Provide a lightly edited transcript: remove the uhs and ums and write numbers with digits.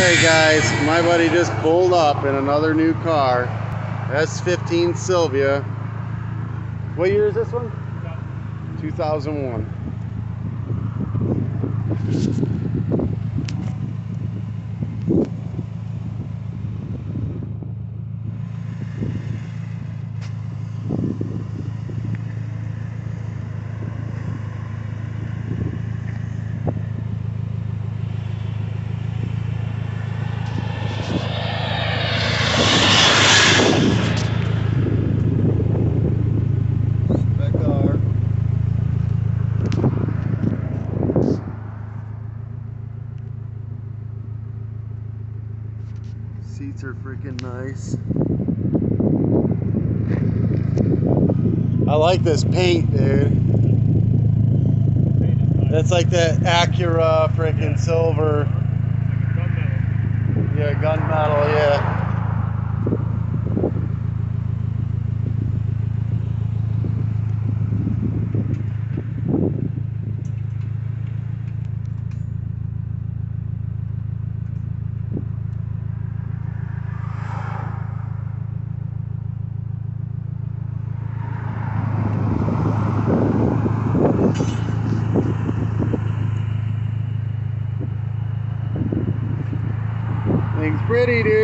Alright guys, my buddy just pulled up in another new car. S15 Silvia. What year is this one? 2001. Seats are freaking nice. I like this paint, dude. That's like that Acura freaking silver. Yeah, gunmetal, yeah. Thing's pretty, dude.